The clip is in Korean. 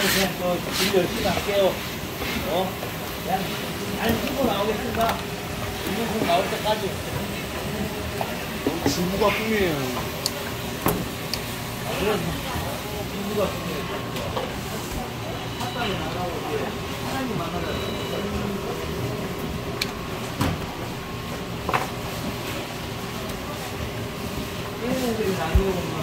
그냥 일 열심히 할게요. 그냥 잘 쓰고 나오겠습니다. 이문성 나올 때까지. 주부가 꿈이에요. 그래서 주부가 꿈이에요. 핫바이 나가고 이제 하나님 만나자. 얘네들이 나누어 보면